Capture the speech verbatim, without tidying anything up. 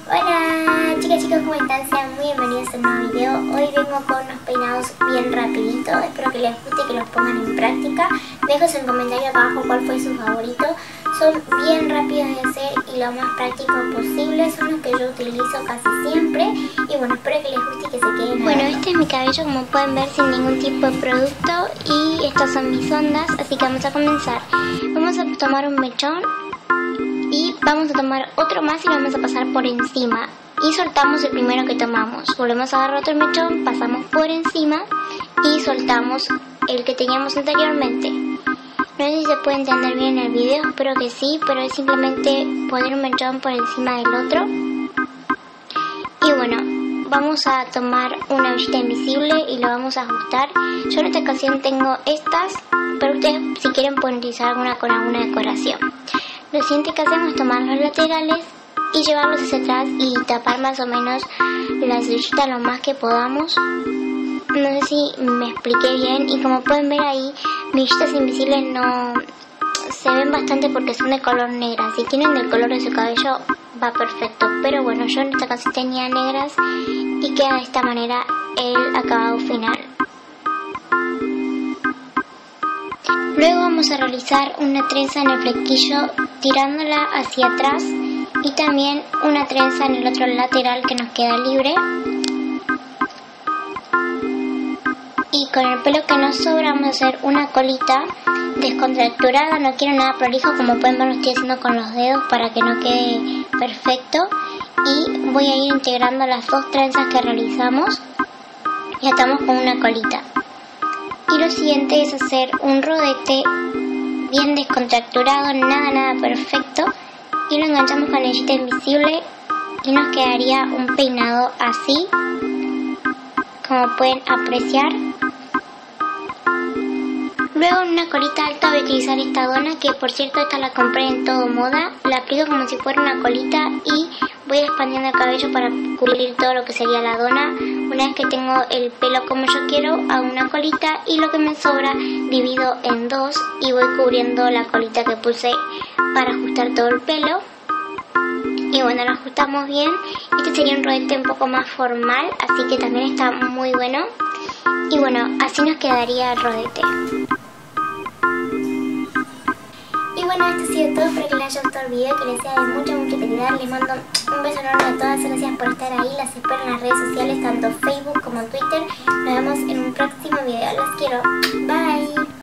Hola chicas, chicos, ¿cómo están? Sean muy bienvenidos a un nuevo video. Hoy vengo con unos peinados bien rapiditos. Espero que les guste y que los pongan en práctica. Dejen en comentario acá abajo cuál fue su favorito. Son bien rápidos de hacer y lo más prácticos posible. Son los que yo utilizo casi siempre. Y bueno, espero que les guste y que se queden. Bueno, este es mi cabello, como pueden ver, sin ningún tipo de producto. Y estas son mis ondas, así que vamos a comenzar. Vamos a tomar un mechón y vamos a tomar otro más y lo vamos a pasar por encima. Y soltamos el primero que tomamos. Volvemos a agarrar otro mechón, pasamos por encima y soltamos el que teníamos anteriormente. No sé si se puede entender bien en el video, espero que sí, pero es simplemente poner un mechón por encima del otro. Y bueno, vamos a tomar una hebillita invisible y lo vamos a ajustar. Yo en esta ocasión tengo estas, pero ustedes si quieren pueden utilizar alguna con alguna decoración. Lo siguiente que hacemos es tomar los laterales y llevarlos hacia atrás y tapar más o menos la hebillita lo más que podamos. No sé si me expliqué bien, y como pueden ver ahí, mis hebillitas invisibles no se ven bastante porque son de color negra. Si tienen del color de su cabello va perfecto, pero bueno, yo en esta ocasión tenía negras y queda de esta manera el acabado final. Luego vamos a realizar una trenza en el flequillo tirándola hacia atrás y también una trenza en el otro lateral que nos queda libre. Y con el pelo que nos sobra vamos a hacer una colita descontracturada. No quiero nada prolijo, como pueden ver lo estoy haciendo con los dedos para que no quede perfecto. Y voy a ir integrando las dos trenzas que realizamos. Ya estamos con una colita. Y lo siguiente es hacer un rodete bien descontracturado, nada, nada perfecto. Y lo enganchamos con la hebillita invisible y nos quedaría un peinado así, como pueden apreciar. Luego en una colita alta voy a utilizar esta dona, que por cierto esta la compré en Todo Moda. La aplico como si fuera una colita y voy expandiendo el cabello para cubrir todo lo que sería la dona. Una vez que tengo el pelo como yo quiero, hago una colita y lo que me sobra divido en dos y voy cubriendo la colita que puse para ajustar todo el pelo. Y bueno, lo ajustamos bien. Este sería un rodete un poco más formal, así que también está muy bueno. Y bueno, así nos quedaría el rodete. Y bueno, esto ha sido todo. Espero que les haya gustado el video, que les sea de mucha, mucha utilidad. Les mando un beso enorme a todas. Gracias por estar ahí. Las espero en las redes sociales, tanto Facebook como Twitter. Nos vemos en un próximo video. Las quiero. Bye.